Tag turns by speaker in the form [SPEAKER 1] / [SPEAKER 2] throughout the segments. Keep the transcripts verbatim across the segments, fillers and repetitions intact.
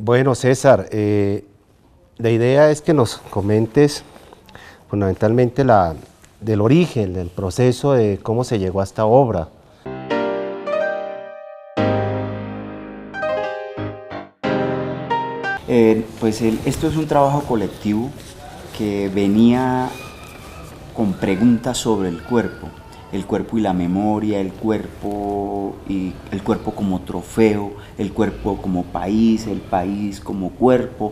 [SPEAKER 1] Bueno, César, eh, la idea es que nos comentes fundamentalmente la, del origen, del proceso de cómo se llegó a esta obra.
[SPEAKER 2] Eh, pues el, esto es un trabajo colectivo que venía con preguntas sobre el cuerpo, el cuerpo y la memoria, el cuerpo y el cuerpo como trofeo, el cuerpo como país, el país como cuerpo.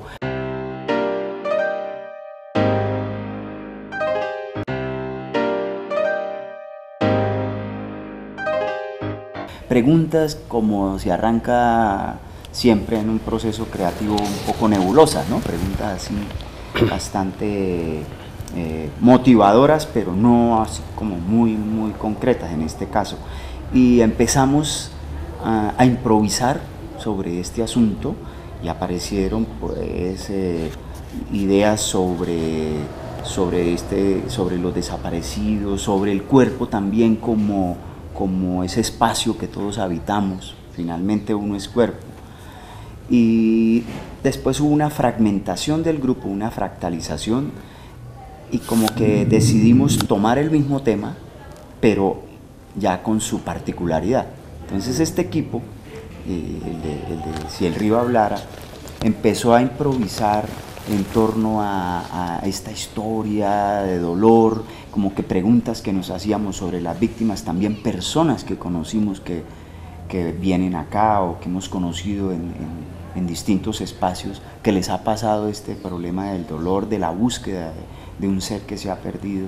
[SPEAKER 2] Preguntas como se arranca siempre en un proceso creativo un poco nebulosas, ¿no? Preguntas así bastante eh, motivadoras, pero no así como muy, muy concretas en este caso. Y empezamos a, a improvisar sobre este asunto y aparecieron pues eh, ideas sobre, sobre, este, sobre los desaparecidos, sobre el cuerpo también como, como ese espacio que todos habitamos. Finalmente uno es cuerpo. Y después hubo una fragmentación del grupo, una fractalización, y como que decidimos tomar el mismo tema, pero ya con su particularidad. Entonces este equipo, eh, el, de, el de Si el río hablara, empezó a improvisar en torno a, a esta historia de dolor, como que preguntas que nos hacíamos sobre las víctimas, también personas que conocimos que, que vienen acá o que hemos conocido en, en en distintos espacios, que les ha pasado este problema del dolor, de la búsqueda de, de un ser que se ha perdido.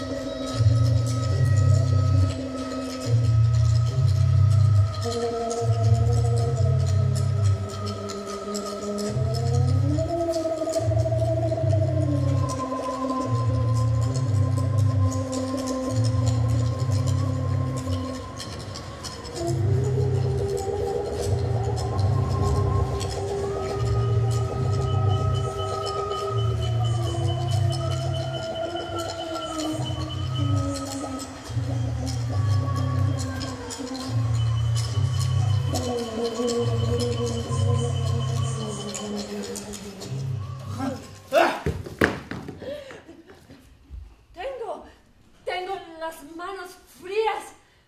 [SPEAKER 3] Tengo, tengo las manos frías.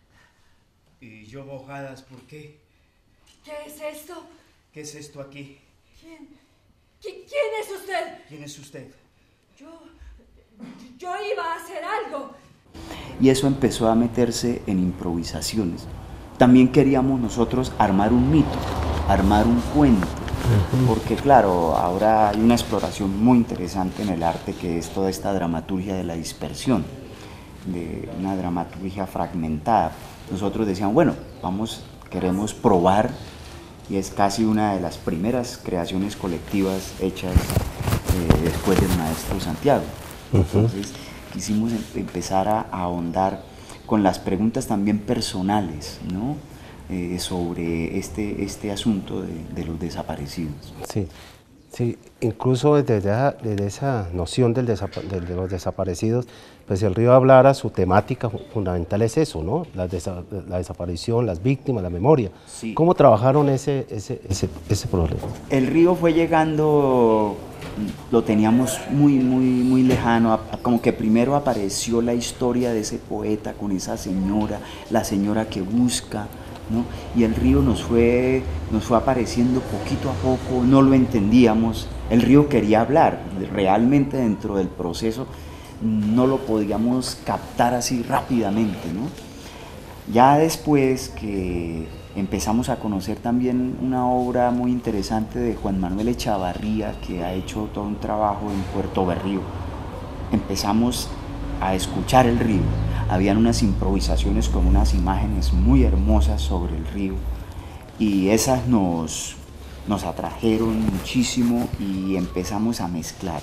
[SPEAKER 4] ¿Y yo mojadas por qué?
[SPEAKER 3] ¿Qué es esto?
[SPEAKER 4] ¿Qué es esto aquí?
[SPEAKER 3] ¿Quién? ¿Qui- ¿Quién es usted?
[SPEAKER 4] ¿Quién es usted?
[SPEAKER 3] Yo, yo iba a hacer algo.
[SPEAKER 2] Y eso empezó a meterse en improvisaciones. También queríamos nosotros armar un mito, armar un cuento, porque claro, ahora hay una exploración muy interesante en el arte que es toda esta dramaturgia de la dispersión, de una dramaturgia fragmentada. Nosotros decíamos, bueno, vamos, queremos probar, y es casi una de las primeras creaciones colectivas hechas eh, después del maestro Santiago. Entonces quisimos em- empezar a, a ahondar con las preguntas también personales, ¿no? Eh, sobre este, este asunto de, de los desaparecidos.
[SPEAKER 1] Sí, sí, incluso desde esa, desde esa noción del desapa- de, de los desaparecidos, pues el río hablara, su temática fu- fundamental es eso, ¿no? La, desa- la desaparición, las víctimas, la memoria.
[SPEAKER 2] Sí.
[SPEAKER 1] ¿Cómo trabajaron ese, ese, ese, ese problema?
[SPEAKER 2] El río fue llegando, lo teníamos muy, muy, muy lejano, a- a- como que primero apareció la historia de ese poeta con esa señora, la señora que busca, ¿no? Y el río nos fue, nos fue apareciendo poquito a poco, no lo entendíamos, el río quería hablar, realmente dentro del proceso no lo podíamos captar así rápidamente, ¿no? Ya después que empezamos a conocer también una obra muy interesante de Juan Manuel Echavarría, que ha hecho todo un trabajo en Puerto Berrío, empezamos a escuchar el río. Habían unas improvisaciones con unas imágenes muy hermosas sobre el río y esas nos, nos atrajeron muchísimo y empezamos a mezclar.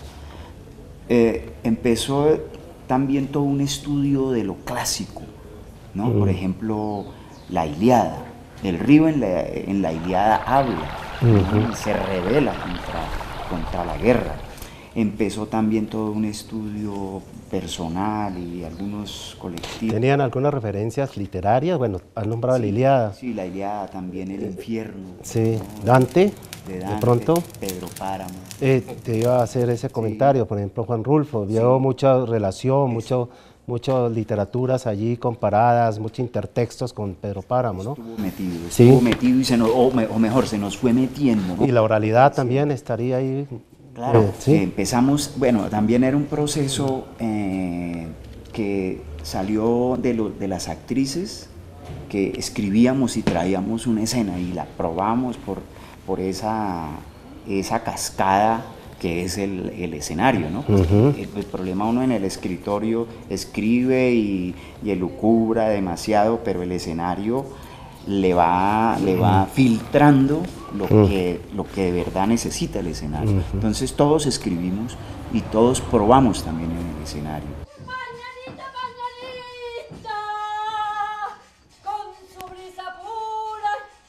[SPEAKER 2] Eh, empezó también todo un estudio de lo clásico, ¿no?
[SPEAKER 1] Mm.
[SPEAKER 2] Por ejemplo, la Ilíada. El río en la, en la Ilíada habla, ¿no? Y se revela contra, contra la guerra. Empezó también todo un estudio personal y algunos colectivos.
[SPEAKER 1] ¿Tenían algunas referencias literarias? Bueno, has nombrado
[SPEAKER 2] Sí,
[SPEAKER 1] la Ilíada.
[SPEAKER 2] Sí, la Ilíada también, el infierno.
[SPEAKER 1] Sí,
[SPEAKER 2] ¿no?
[SPEAKER 1] Dante.
[SPEAKER 2] de Dante,
[SPEAKER 1] de pronto,
[SPEAKER 2] Pedro Páramo.
[SPEAKER 1] Eh, te iba a hacer ese comentario, sí. Por ejemplo, Juan Rulfo, vio sí. mucha relación, sí. mucho, muchas literaturas allí comparadas, muchos intertextos con Pedro Páramo, ¿no?
[SPEAKER 2] Estuvo metido, estuvo sí. metido y se nos, o, me, o mejor, se nos fue metiendo, ¿no?
[SPEAKER 1] Y la oralidad sí. también estaría ahí.
[SPEAKER 2] Claro, eh, ¿sí? eh, empezamos, bueno, también era un proceso eh, que salió de, lo, de las actrices, que escribíamos y traíamos una escena y la probamos por, por esa, esa cascada que es el, el escenario, ¿no? Uh-huh. el, el problema uno en el escritorio escribe y, y elucubra demasiado, pero el escenario le va, le va filtrando lo, uh-huh. que, lo que de verdad necesita el escenario. Uh-huh. Entonces todos escribimos y todos probamos también en el escenario.
[SPEAKER 3] Mañanita, mañanita, con su brisa pura.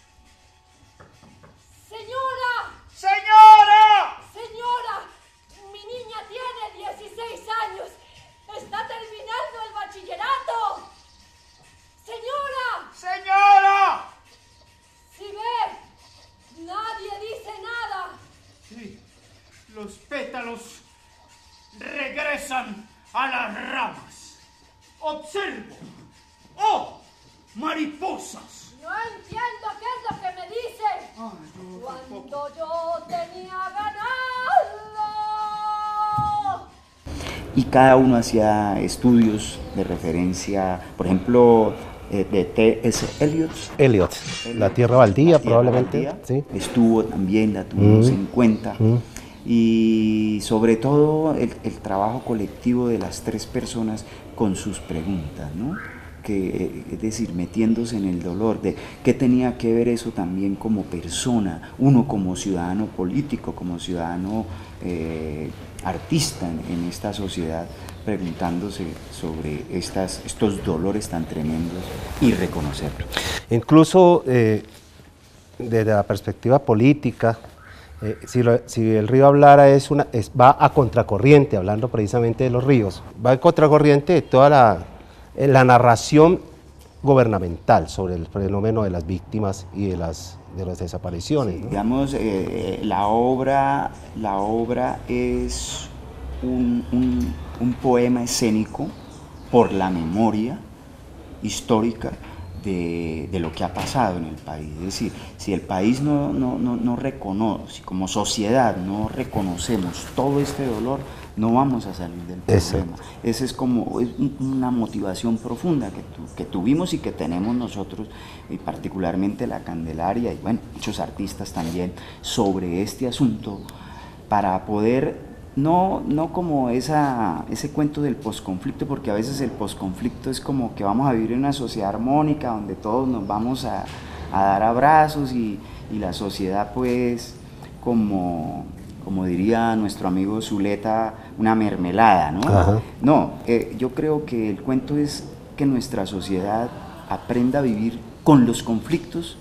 [SPEAKER 3] Señora,
[SPEAKER 4] señora,
[SPEAKER 3] señora, mi niña tiene dieciséis años, está terminando el bachillerato. Señora,
[SPEAKER 4] señora,
[SPEAKER 3] si ve, nadie dice nada.
[SPEAKER 4] Sí, los pétalos regresan a las ramas. Observo. ¡Oh! ¡Mariposas!
[SPEAKER 3] No entiendo qué es lo que me dice.
[SPEAKER 4] Ay, yo
[SPEAKER 3] Cuando
[SPEAKER 4] tampoco.
[SPEAKER 3] yo tenía ganado.
[SPEAKER 2] Y cada uno hacía estudios de referencia, por ejemplo, eh, de T S Eliot.
[SPEAKER 1] Eliot, La Tierra Baldía, la tierra probablemente.
[SPEAKER 2] Baldía,
[SPEAKER 1] sí.
[SPEAKER 2] Estuvo también, la tuvimos mm. en cuenta. Mm. Y sobre todo el, el trabajo colectivo de las tres personas con sus preguntas, ¿no? Que, es decir, metiéndose en el dolor, de qué tenía que ver eso también como persona, uno como ciudadano político, como ciudadano eh, artista en, en esta sociedad, preguntándose sobre estas, estos dolores tan tremendos y reconocerlos.
[SPEAKER 1] Incluso eh, desde la perspectiva política, Eh, si, lo, si el río hablara es una, es, va a contracorriente, hablando precisamente de los ríos, va a contracorriente de toda la, la narración gubernamental sobre el fenómeno de las víctimas y de las, de las desapariciones.
[SPEAKER 2] Sí,
[SPEAKER 1] ¿no?
[SPEAKER 2] Digamos, eh, la, obra, la obra es un, un, un poema escénico por la memoria histórica De, de lo que ha pasado en el país. Es decir, si el país no, no, no, no reconoce, si como sociedad no reconocemos todo este dolor, no vamos a salir del problema. Esa es como es una motivación profunda que, tu, que tuvimos y que tenemos nosotros, y particularmente la Candelaria y bueno, muchos artistas también, sobre este asunto, para poder No, no como esa, ese cuento del posconflicto, porque a veces el posconflicto es como que vamos a vivir en una sociedad armónica donde todos nos vamos a, a dar abrazos y, y la sociedad pues como, como diría nuestro amigo Zuleta, una mermelada, ¿no? Ajá. No, eh, yo creo que el cuento es que nuestra sociedad aprenda a vivir con los conflictos,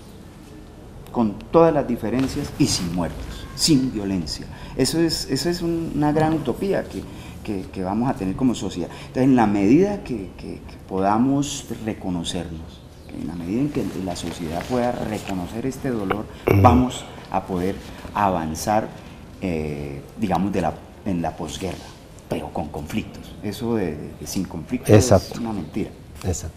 [SPEAKER 2] con todas las diferencias y sin muertos, sin violencia. Eso es, eso es un, una gran utopía que, que, que vamos a tener como sociedad. Entonces, en la medida que, que, que podamos reconocernos, que en la medida en que la sociedad pueda reconocer este dolor, vamos a poder avanzar, eh, digamos, de la, en la posguerra, pero con conflictos. Eso de, de, de sin conflictos
[SPEAKER 1] Exacto.
[SPEAKER 2] es una mentira.
[SPEAKER 1] Exacto.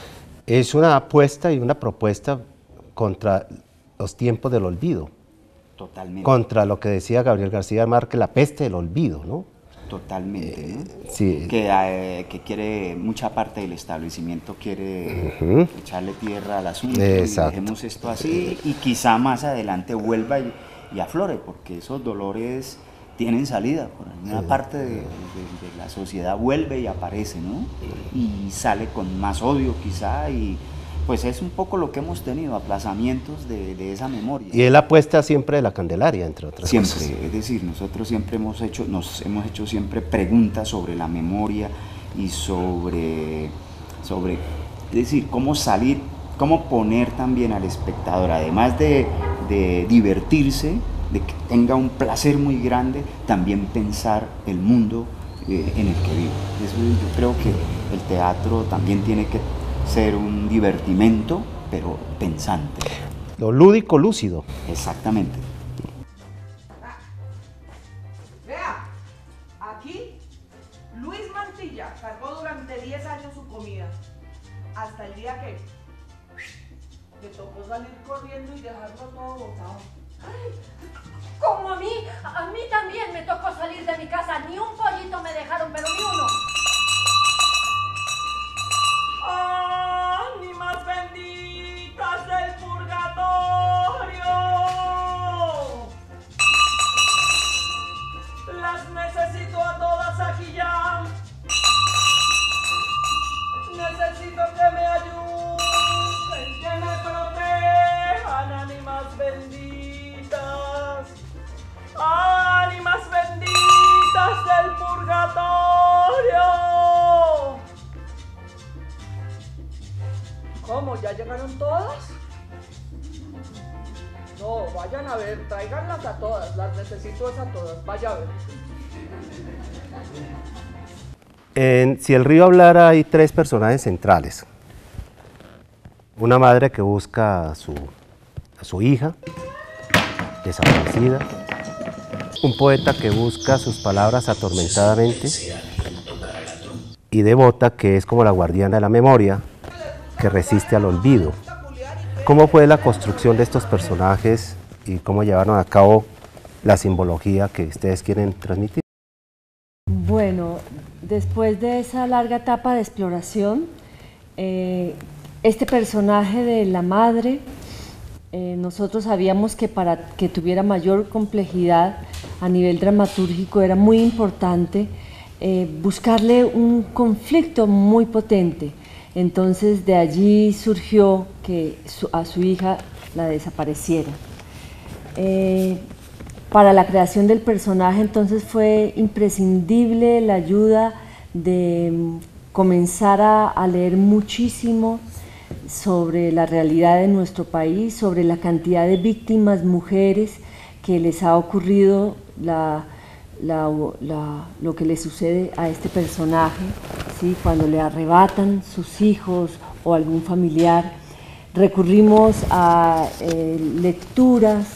[SPEAKER 1] Es una apuesta y una propuesta contra los tiempos del olvido.
[SPEAKER 2] Totalmente.
[SPEAKER 1] Contra lo que decía Gabriel García Márquez, la peste del olvido, ¿no?
[SPEAKER 2] Totalmente, ¿no?
[SPEAKER 1] Eh, sí.
[SPEAKER 2] Que, eh, que quiere, mucha parte del establecimiento quiere uh-huh. echarle tierra al asunto. Exacto. Y dejemos esto así y quizá más adelante vuelva y, y aflore, porque esos dolores tienen salida. Por alguna sí. parte de, de, de la sociedad vuelve y aparece, ¿no? Y sale con más odio quizá y pues es un poco lo que hemos tenido, aplazamientos de, de esa memoria.
[SPEAKER 1] Y él apuesta siempre de la Candelaria, entre otras
[SPEAKER 2] siempre,
[SPEAKER 1] cosas.
[SPEAKER 2] Siempre, es decir, nosotros siempre hemos hecho, nos hemos hecho siempre preguntas sobre la memoria y sobre, sobre, es decir, cómo salir, cómo poner también al espectador, además de, de divertirse, de que tenga un placer muy grande, también pensar el mundo eh, en el que vive. Eso yo creo que el teatro también tiene que ser un divertimento, pero pensante.
[SPEAKER 1] Lo lúdico lúcido.
[SPEAKER 2] Exactamente.
[SPEAKER 5] corriendo y dejarlo todo botado.
[SPEAKER 3] Ay, como a mí, a mí también me tocó salir de mi casa. Ni un pollito me dejaron, pero ni uno.
[SPEAKER 5] ¡Ánimas benditas del purgatorio! Las necesito a todas aquí ya. Necesito que me ayuden, que me protejan, ánimas benditas. ¡Ánimas benditas del purgatorio! ¿Cómo? ¿Ya llegaron todas? No, vayan a ver, tráiganlas a todas, las necesito es a todas, vaya a ver.
[SPEAKER 1] En Si el río hablara hay tres personajes centrales. Una madre que busca a su, a su hija desaparecida. Un poeta que busca sus palabras atormentadamente. Y Devota, que es como la guardiana de la memoria, que resiste al olvido. ¿Cómo fue la construcción de estos personajes y cómo llevaron a cabo la simbología que ustedes quieren transmitir?
[SPEAKER 6] Bueno, después de esa larga etapa de exploración, eh, este personaje de la madre, eh, nosotros sabíamos que para que tuviera mayor complejidad a nivel dramatúrgico era muy importante eh, buscarle un conflicto muy potente. Entonces de allí surgió que su, a su hija la desapareciera. Eh, Para la creación del personaje entonces fue imprescindible la ayuda de comenzar a, a leer muchísimo sobre la realidad de nuestro país, sobre la cantidad de víctimas, mujeres, que les ha ocurrido la, la, la, lo que le sucede a este personaje, ¿sí? Cuando le arrebatan sus hijos o algún familiar. Recurrimos a eh, lecturas,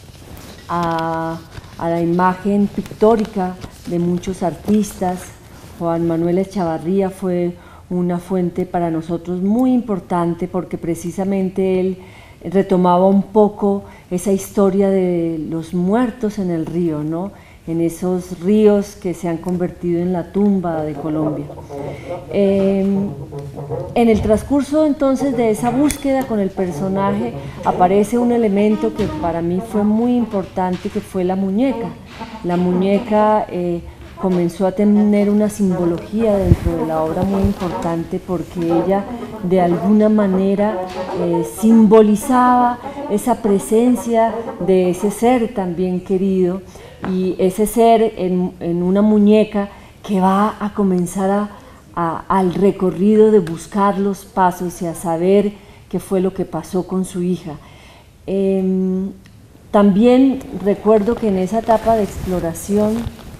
[SPEAKER 6] A, a la imagen pictórica de muchos artistas. Juan Manuel Echavarría fue una fuente para nosotros muy importante porque precisamente él retomaba un poco esa historia de los muertos en el río, ¿no? En esos ríos que se han convertido en la tumba de Colombia. Eh, en el transcurso entonces de esa búsqueda con el personaje aparece un elemento que para mí fue muy importante, que fue la muñeca. La muñeca eh, comenzó a tener una simbología dentro de la obra muy importante porque ella de alguna manera eh, simbolizaba esa presencia de ese ser también querido, y ese ser en, en una muñeca que va a comenzar a, a, al recorrido de buscar los pasos y a saber qué fue lo que pasó con su hija. Eh, también recuerdo que en esa etapa de exploración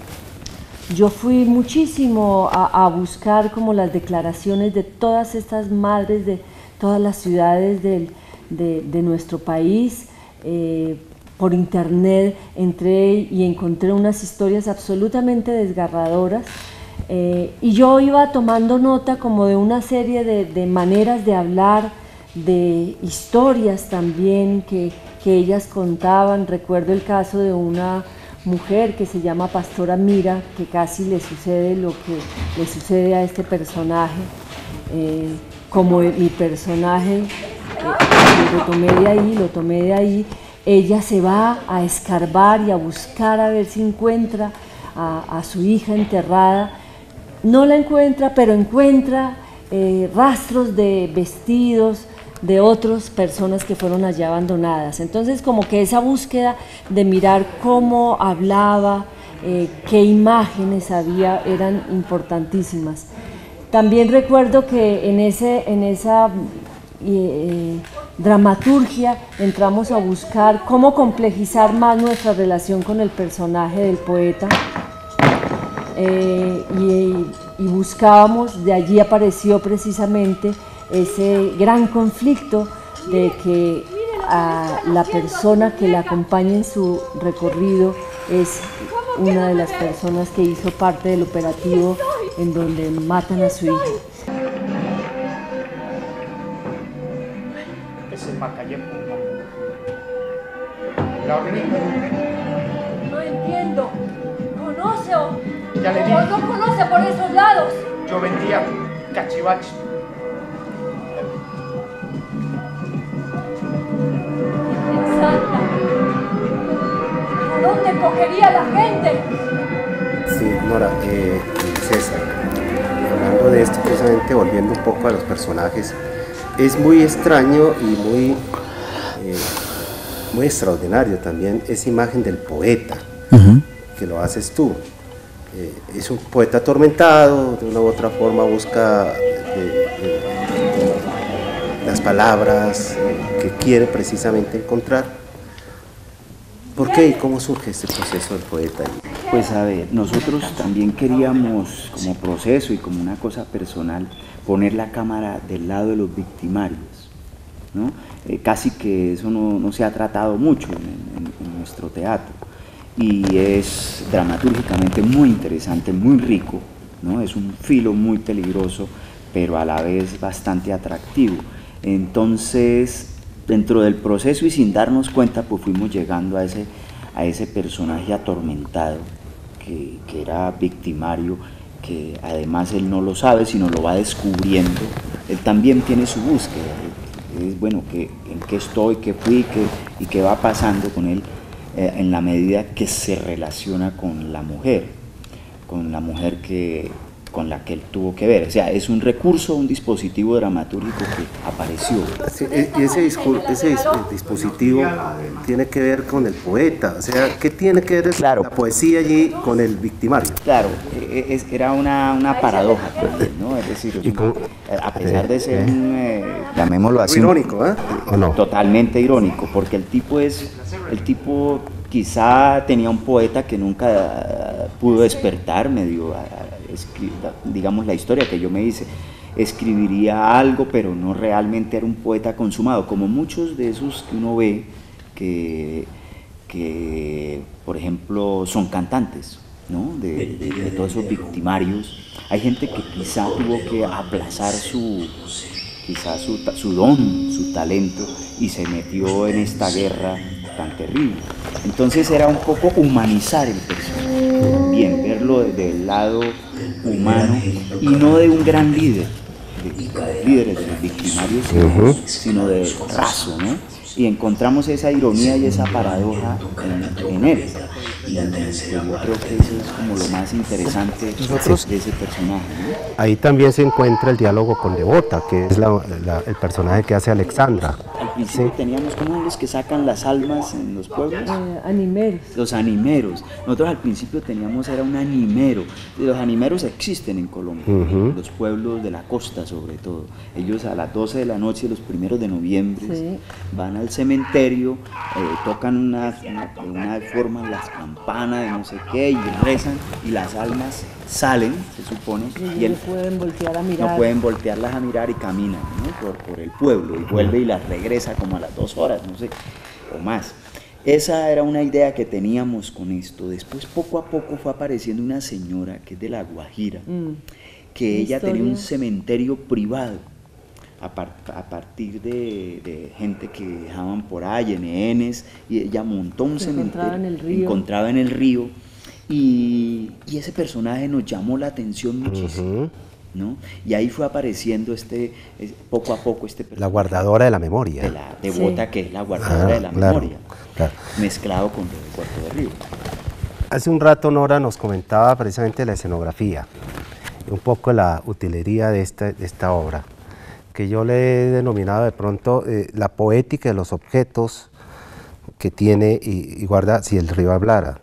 [SPEAKER 6] yo fui muchísimo a, a buscar como las declaraciones de todas estas madres de todas las ciudades del, de, de nuestro país. Eh, por internet entré y encontré unas historias absolutamente desgarradoras, eh, y yo iba tomando nota como de una serie de, de maneras de hablar, de historias también que, que ellas contaban. Recuerdo el caso de una mujer que se llama Pastora Mira, que casi le sucede lo que le sucede a este personaje, eh, como mi personaje, eh, lo tomé de ahí, lo tomé de ahí. Ella se va a escarbar y a buscar a ver si encuentra a, a su hija enterrada. No la encuentra, pero encuentra eh, rastros de vestidos de otras personas que fueron allá abandonadas. Entonces como que esa búsqueda de mirar cómo hablaba, eh, qué imágenes había, eran importantísimas. También recuerdo que en, ese, en esa eh, dramaturgia entramos a buscar cómo complejizar más nuestra relación con el personaje del poeta, eh, y, y buscábamos, de allí apareció precisamente ese gran conflicto de que a la persona que la acompaña en su recorrido es una de las personas que hizo parte del operativo en donde matan a su hija.
[SPEAKER 5] Ese macalle,
[SPEAKER 7] La ordené.
[SPEAKER 3] No entiendo. ¿Conoce o,
[SPEAKER 7] Ya le
[SPEAKER 3] o
[SPEAKER 7] dije.
[SPEAKER 3] no conoce por esos lados?
[SPEAKER 7] Yo vendía cachivaches.
[SPEAKER 3] Santa. ¿A dónde cogería la gente?
[SPEAKER 1] Sí, Nora, eh, César, hablando de esto, precisamente volviendo un poco a los personajes, es muy extraño y muy, eh, muy extraordinario también esa imagen del poeta, uh-huh. que lo haces tú. Eh, es un poeta atormentado, de una u otra forma busca de, de, de las palabras eh, que quiere precisamente encontrar. ¿Por qué y cómo surge este proceso del poeta?
[SPEAKER 2] Pues a ver, nosotros también queríamos como proceso y como una cosa personal poner la cámara del lado de los victimarios, ¿no? Eh, casi que eso no, no se ha tratado mucho en, en, en nuestro teatro y es dramatúrgicamente muy interesante, muy rico, ¿no? Es un filo muy peligroso pero a la vez bastante atractivo. Entonces, dentro del proceso y sin darnos cuenta, pues fuimos llegando a ese, a ese personaje atormentado, que, que era victimario, que además él no lo sabe, sino lo va descubriendo. Él también tiene su búsqueda, es bueno, que, en qué estoy, qué fui, qué, y qué va pasando con él eh, en la medida que se relaciona con la mujer, con la mujer que... con la que él tuvo que ver, o sea, es un recurso, un dispositivo dramatúrgico que apareció.
[SPEAKER 1] Sí, y ese, discur ese dis dispositivo tiene que ver con el poeta, o sea, ¿qué tiene que ver claro. la poesía allí con el victimario?
[SPEAKER 2] Claro, es, era una, una paradoja también, ¿no? Es decir, es una, a pesar de ser un, eh, llamémoslo así,
[SPEAKER 1] irónico, ¿eh? ¿O no?
[SPEAKER 2] Totalmente irónico, porque el tipo es, el tipo quizá tenía un poeta que nunca pudo despertar, medio, digamos la historia que yo me hice, escribiría algo, pero no realmente era un poeta consumado, como muchos de esos que uno ve que, que por ejemplo, son cantantes, ¿no? de, de, de todos esos victimarios. Hay gente que quizá tuvo que aplazar su, quizá su, su don, su talento, y se metió en esta guerra tan terrible. Entonces era un poco humanizar el personaje, también verlo desde el lado humano y no de un gran líder, de líderes de los victimarios, sino, uh-huh. sino de raso, ¿no? Y encontramos esa ironía y esa paradoja en, en él. Y pues yo creo que eso es como lo más interesante Nosotros, de ese personaje, ¿no?
[SPEAKER 1] Ahí también se encuentra el diálogo con Devota, que es la, la, el personaje que hace Alexandra.
[SPEAKER 2] Al principio sí. teníamos como los que sacan las almas en los pueblos.
[SPEAKER 6] Eh, animeros.
[SPEAKER 2] Los animeros. Nosotros al principio teníamos, era un animero. Los animeros existen en Colombia, uh-huh. los pueblos de la costa sobre todo. Ellos a las doce de la noche, los primeros de noviembre, sí. van al cementerio, eh, tocan una, una, de una forma las campanas de no sé qué y rezan y las almas salen, se supone,
[SPEAKER 6] y, y él, no pueden voltear a mirar.
[SPEAKER 2] No pueden voltearlas a mirar y caminan, ¿no? por, por el pueblo y vuelve y las regresa como a las dos horas, no sé, o más. Esa era una idea que teníamos con esto. Después poco a poco fue apareciendo una señora que es de La Guajira, mm. que ella historia? tenía un cementerio privado. A, par, a partir de, de gente que dejaban por ahí, N Ns, y ella montó un
[SPEAKER 6] Se
[SPEAKER 2] cementerio,
[SPEAKER 6] encontraba en el río,
[SPEAKER 2] encontraba en el río y, y ese personaje nos llamó la atención muchísimo, uh-huh. ¿no? Y ahí fue apareciendo este, poco a poco este personaje.
[SPEAKER 1] La guardadora de la memoria.
[SPEAKER 2] De la Devota, sí. que es la guardadora ah, de la claro, memoria, claro. mezclado con el Puerto de Río.
[SPEAKER 1] Hace un rato Nora nos comentaba precisamente la escenografía, un poco la utilería de esta, de esta obra, que yo le he denominado de pronto eh, la poética de los objetos que tiene y, y guarda si el río hablara.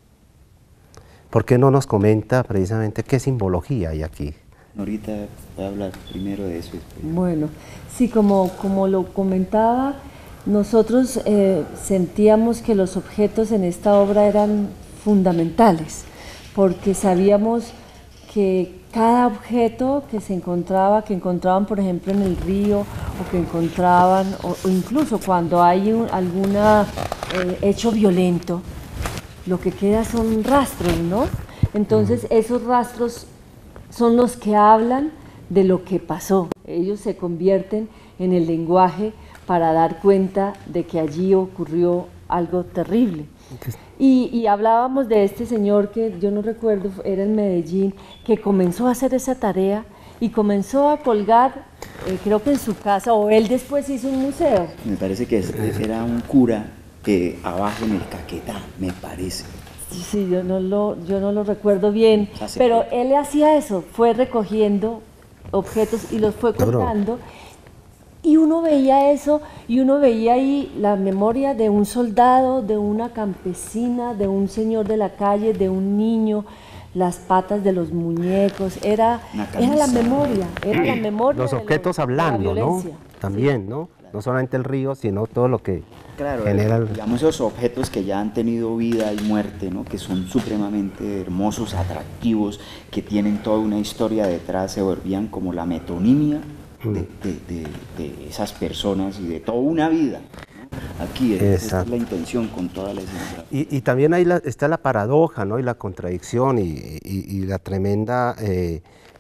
[SPEAKER 1] ¿Por qué no nos comenta precisamente qué simbología hay aquí?
[SPEAKER 2] Ahorita voy a hablar primero de eso.
[SPEAKER 6] Bueno, sí, como, como lo comentaba, nosotros eh, sentíamos que los objetos en esta obra eran fundamentales, porque sabíamos que cada objeto que se encontraba, que encontraban por ejemplo en el río, o que encontraban, o, o incluso cuando hay un algún eh, hecho violento, lo que queda son rastros, ¿no? Entonces esos rastros son los que hablan de lo que pasó. Ellos se convierten en el lenguaje para dar cuenta de que allí ocurrió algo terrible. Y, y hablábamos de este señor que yo no recuerdo, era en Medellín, que comenzó a hacer esa tarea y comenzó a colgar, eh, creo que en su casa, o él después hizo un museo.
[SPEAKER 2] Me parece que es, era un cura eh, abajo en el Caquetá, me parece.
[SPEAKER 6] Sí, yo no lo, yo no lo recuerdo bien, pero él hacía eso, fue recogiendo objetos y los fue colgando. Y uno veía eso, y uno veía ahí la memoria de un soldado, de una campesina, de un señor de la calle, de un niño, las patas de los muñecos, era, era la memoria, era la memoria.
[SPEAKER 1] Los objetos
[SPEAKER 6] de los,
[SPEAKER 1] hablando,
[SPEAKER 6] de la
[SPEAKER 1] ¿no? También, ¿no? No solamente el río, sino todo lo que
[SPEAKER 2] claro,
[SPEAKER 1] genera el...
[SPEAKER 2] digamos esos objetos que ya han tenido vida y muerte, ¿no? Que son supremamente hermosos, atractivos, que tienen toda una historia detrás, se volvían como la metonimia de, de, de, de esas personas y de toda una vida, ¿no? Aquí es, esa es la intención con toda la escena.
[SPEAKER 1] Y, y también ahí la, está la paradoja, ¿no? Y la contradicción y, y, y la tremenda eh,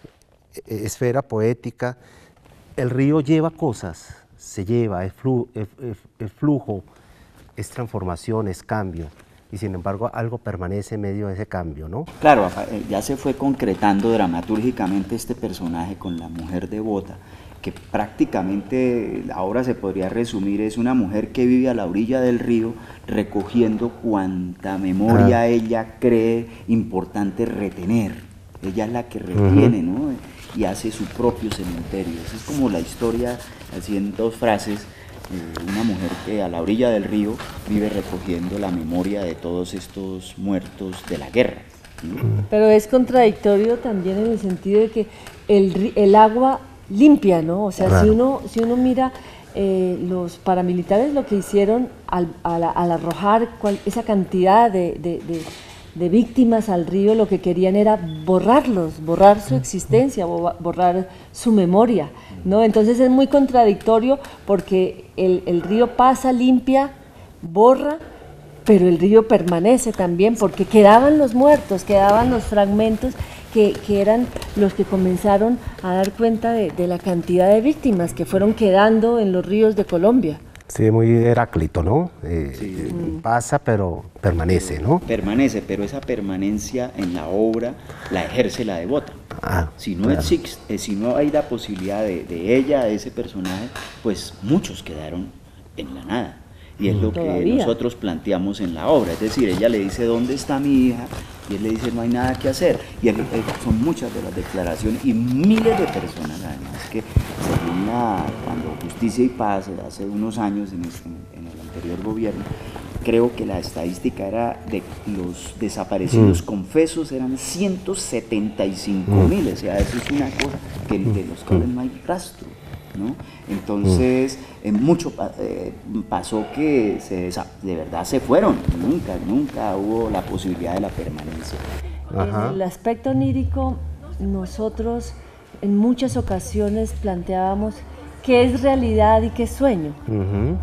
[SPEAKER 1] esfera poética. El río lleva cosas, se lleva, es, flu, es, es, es flujo, es transformación, es cambio. Y sin embargo algo permanece en medio de ese cambio, ¿no?
[SPEAKER 2] Claro, ya se fue concretando dramatúrgicamente este personaje con la mujer devota, que prácticamente ahora se podría resumir, es una mujer que vive a la orilla del río recogiendo cuanta memoria ah. ella cree importante retener. Ella es la que retiene, uh-huh. ¿no? Y hace su propio cementerio. Esa es como la historia, así en dos frases, eh, una mujer que a la orilla del río vive recogiendo la memoria de todos estos muertos de la guerra, ¿no?
[SPEAKER 6] Pero es contradictorio también en el sentido de que el, el agua limpia, ¿no? O sea, claro. si, uno, si uno mira eh, los paramilitares lo que hicieron al, al, al arrojar cual, esa cantidad de, de, de, de víctimas al río, lo que querían era borrarlos, borrar su existencia, borrar su memoria, ¿no? Entonces es muy contradictorio porque el, el río pasa, limpia, borra, pero el río permanece también porque quedaban los muertos, quedaban los fragmentos que, que eran los que comenzaron a dar cuenta de, de la cantidad de víctimas que fueron quedando en los ríos de Colombia.
[SPEAKER 1] Sí, muy Heráclito, ¿no? Eh, sí. eh, pasa, pero permanece, ¿no?
[SPEAKER 2] Permanece, pero esa permanencia en la obra la ejerce la devota. Ah, si, no claro. existe, si no hay la posibilidad de, de ella, de ese personaje, pues muchos quedaron en la nada. Y es lo Todavía. que nosotros planteamos en la obra, es decir, ella le dice, ¿dónde está mi hija? Y él le dice, no hay nada que hacer. Y él, son muchas de las declaraciones y miles de personas, además, que según la, cuando Justicia y Paz, hace unos años en, este, en el anterior gobierno, creo que la estadística era de los desaparecidos mm. confesos eran ciento setenta y cinco mil, mm. o sea, eso es una cosa que de los cuales no hay rastro, ¿no? Entonces, eh, mucho eh, pasó que se, de verdad se fueron, nunca, nunca hubo la posibilidad de la permanencia.
[SPEAKER 6] Ajá. En el aspecto onírico, nosotros en muchas ocasiones planteábamos qué es realidad y qué es sueño. Uh-huh.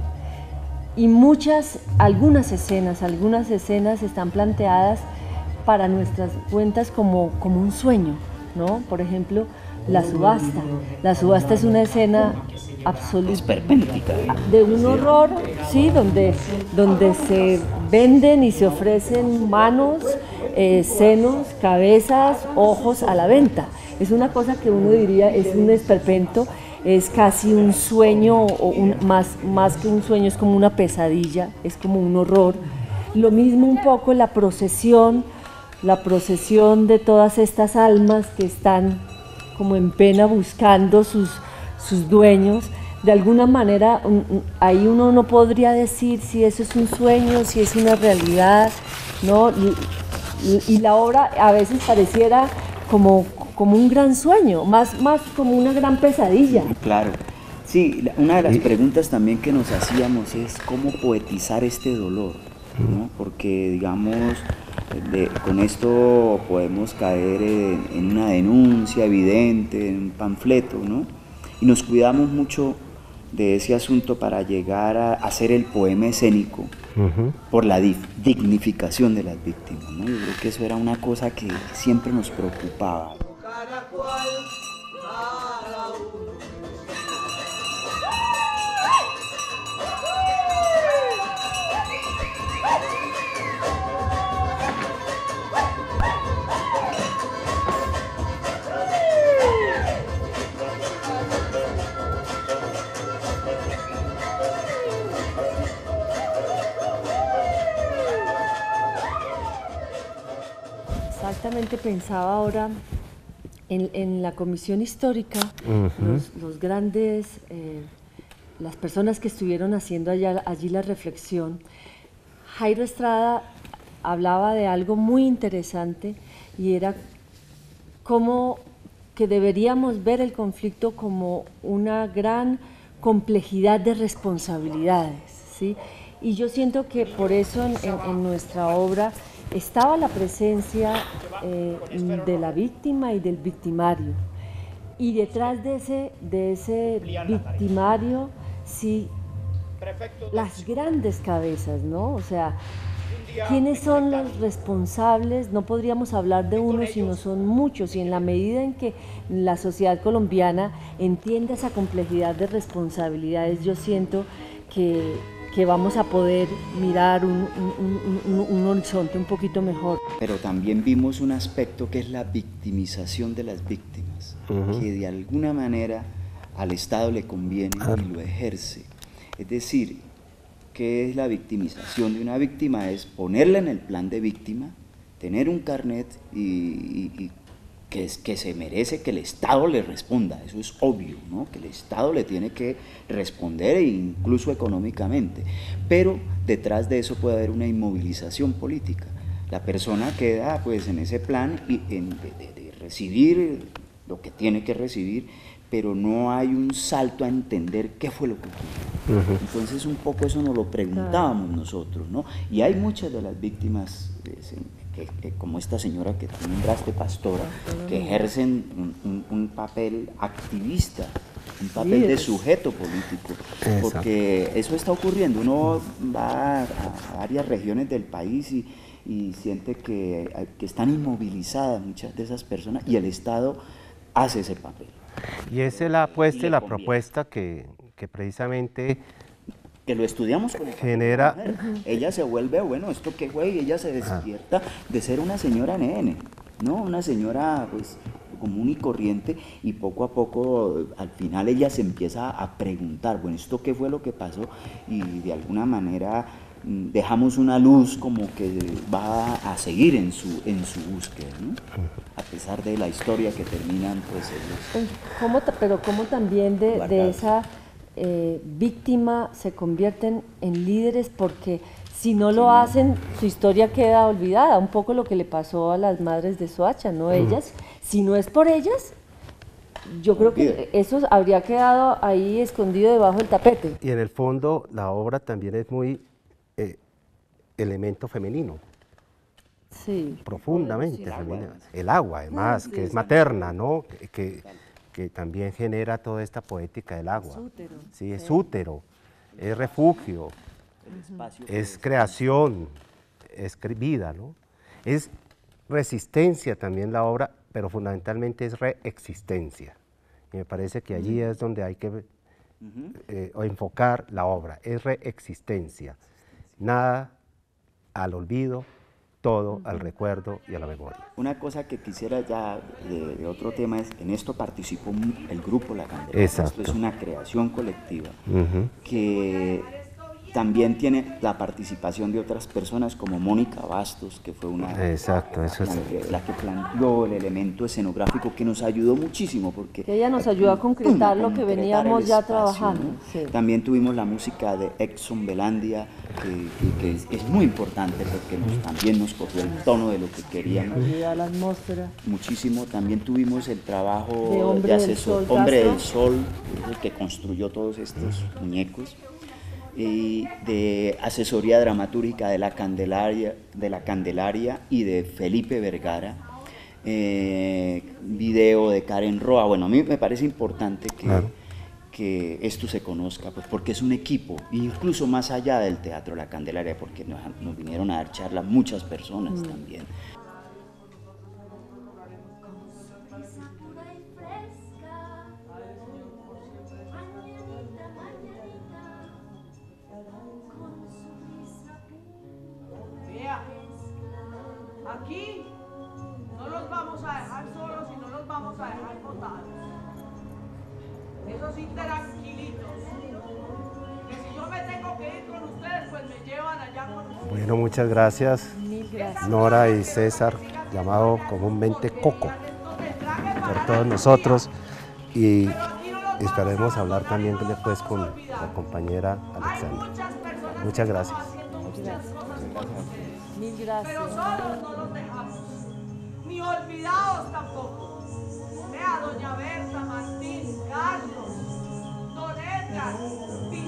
[SPEAKER 6] Y muchas, algunas escenas, algunas escenas están planteadas para nuestras cuentas como, como un sueño, ¿no? Por ejemplo, la subasta. La subasta es una escena absoluta.
[SPEAKER 2] Esperpéntica.
[SPEAKER 6] De un horror, sí, donde, donde se venden y se ofrecen manos, eh, senos, cabezas, ojos a la venta. Es una cosa que uno diría es un esperpento, es casi un sueño, o un, más, más que un sueño, es como una pesadilla, es como un horror. Lo mismo un poco la procesión, la procesión de todas estas almas que están como en pena buscando sus, sus dueños. De alguna manera ahí uno no podría decir si eso es un sueño, si es una realidad, ¿no? Y, y la obra a veces pareciera como, como un gran sueño, más, más como una gran pesadilla.
[SPEAKER 2] Claro, sí, una de las preguntas también que nos hacíamos es cómo poetizar este dolor, ¿no? Porque digamos, de, con esto podemos caer en, en una denuncia evidente, en un panfleto, ¿no? Y nos cuidamos mucho de ese asunto para llegar a hacer el poema escénico uh-huh. por la dignificación de las víctimas, ¿no? Yo creo que eso era una cosa que siempre nos preocupaba.
[SPEAKER 6] Exactamente, pensaba ahora en, en la comisión histórica,
[SPEAKER 1] Ujú.
[SPEAKER 6] los, los grandes, eh, las personas que estuvieron haciendo allá, allí la reflexión. Jairo Estrada hablaba de algo muy interesante y era cómo que deberíamos ver el conflicto como una gran complejidad de responsabilidades, ¿sí? Y yo siento que por eso en, en, en nuestra obra estaba la presencia eh, de la víctima y del victimario. Y detrás de ese, de ese victimario, sí, las grandes cabezas, ¿no? O sea, ¿quiénes son los responsables? No podríamos hablar de uno, sino son muchos, y en la medida en que la sociedad colombiana entienda esa complejidad de responsabilidades, yo siento que, que vamos a poder mirar un, un, un, un horizonte un poquito mejor.
[SPEAKER 2] Pero también vimos un aspecto que es la victimización de las víctimas, uh-huh. que de alguna manera al Estado le conviene y lo ejerce. Es decir, ¿qué es la victimización de una víctima? Es ponerla en el plan de víctima, tener un carnet y, y, y que, es, que se merece que el Estado le responda. Eso es obvio, ¿no? Que el Estado le tiene que responder, incluso económicamente. Pero detrás de eso puede haber una inmovilización política. La persona queda pues en ese plan y en, de, de, de recibir lo que tiene que recibir, pero no hay un salto a entender qué fue lo que ocurrió. Uh-huh. Entonces un poco eso nos lo preguntábamos nosotros, ¿no? Y hay muchas de las víctimas, eh, que, que, como esta señora que tú nombraste, pastora, que ejercen un, un, un papel activista, un papel de sujeto político, exacto. Porque eso está ocurriendo. Uno va a, a varias regiones del país y, y siente que, que están inmovilizadas muchas de esas personas y el Estado hace ese papel.
[SPEAKER 1] Y esa es la apuesta y, y la conviene. propuesta que, que precisamente...
[SPEAKER 2] Que lo estudiamos con
[SPEAKER 1] genera...
[SPEAKER 2] Uh-huh. Ella se vuelve, bueno, esto qué güey, ella se despierta ah. de ser una señora nene, ¿no? Una señora, pues, común y corriente, y poco a poco, al final ella se empieza a preguntar, bueno, ¿esto qué fue lo que pasó? Y de alguna manera dejamos una luz como que va a seguir en su, en su búsqueda, ¿no? A pesar de la historia que terminan, pues ellos...
[SPEAKER 6] ¿Cómo, pero cómo también de, de esa eh, víctima se convierten en líderes? Porque si no lo hacen, su historia queda olvidada, un poco lo que le pasó a las madres de Soacha, ¿no? Ellas, si no es por ellas, yo creo que eso habría quedado ahí escondido debajo del tapete.
[SPEAKER 1] Y en el fondo la obra también es muy eh, elemento femenino.
[SPEAKER 6] Sí.
[SPEAKER 1] Profundamente el femenino. Agua. El agua, además, sí, que es materna, ¿no? Que, que, que también genera toda esta poética del agua.
[SPEAKER 6] Es útero.
[SPEAKER 1] Sí, es útero, es refugio, es creación, es vida, ¿no? Es resistencia también la obra, pero fundamentalmente es reexistencia. Y me parece que allí es donde hay que eh, enfocar la obra, es reexistencia. Nada al olvido, todo uh-huh. al recuerdo y a la memoria.
[SPEAKER 2] Una cosa que quisiera ya de, de otro tema es, en esto participó el grupo La Candelaria.
[SPEAKER 1] Exacto.
[SPEAKER 2] Esto es una creación colectiva
[SPEAKER 1] uh-huh.
[SPEAKER 2] que también tiene la participación de otras personas como Mónica Bastos, que fue una
[SPEAKER 1] Exacto, eso
[SPEAKER 2] la,
[SPEAKER 1] es.
[SPEAKER 2] que, la que planteó el elemento escenográfico, que nos ayudó muchísimo porque
[SPEAKER 6] que ella nos ayudó a concretar lo que veníamos ya
[SPEAKER 2] espacio,
[SPEAKER 6] trabajando.
[SPEAKER 2] ¿no?
[SPEAKER 6] Sí.
[SPEAKER 2] También tuvimos la música de Exxon Belandia, que, que, que es, es muy importante porque nos, también nos cogió el tono de lo que queríamos.
[SPEAKER 6] Ayuda a la atmósfera.
[SPEAKER 2] Muchísimo. También tuvimos el trabajo
[SPEAKER 6] de Hombre,
[SPEAKER 2] de asesor,
[SPEAKER 6] del, Sol,
[SPEAKER 2] Hombre del Sol, el que construyó todos estos muñecos. Y de asesoría dramatúrgica de la Candelaria, de la Candelaria y de Felipe Vergara, eh, video de Karen Roa. Bueno, a mí me parece importante que, claro. que esto se conozca, pues porque es un equipo, incluso más allá del Teatro La Candelaria, porque nos, nos vinieron a dar charla muchas personas mm. también.
[SPEAKER 5] Aquí no los vamos a dejar solos y no los vamos a dejar botados. Eso sí, tranquilitos. Que si yo me tengo que ir con ustedes, pues me llevan allá con ustedes.
[SPEAKER 1] Bueno, muchas gracias,
[SPEAKER 6] Mil gracias.
[SPEAKER 1] Nora y César. llamado comúnmente Coco, por todos nosotros, y esperemos hablar también después con la compañera Alexandra. Muchas gracias.
[SPEAKER 6] Gracias. Mil gracias.
[SPEAKER 5] Pero solos no los dejamos, ni olvidados tampoco. Vea, doña Berta, Martín, Carlos, don Edgar,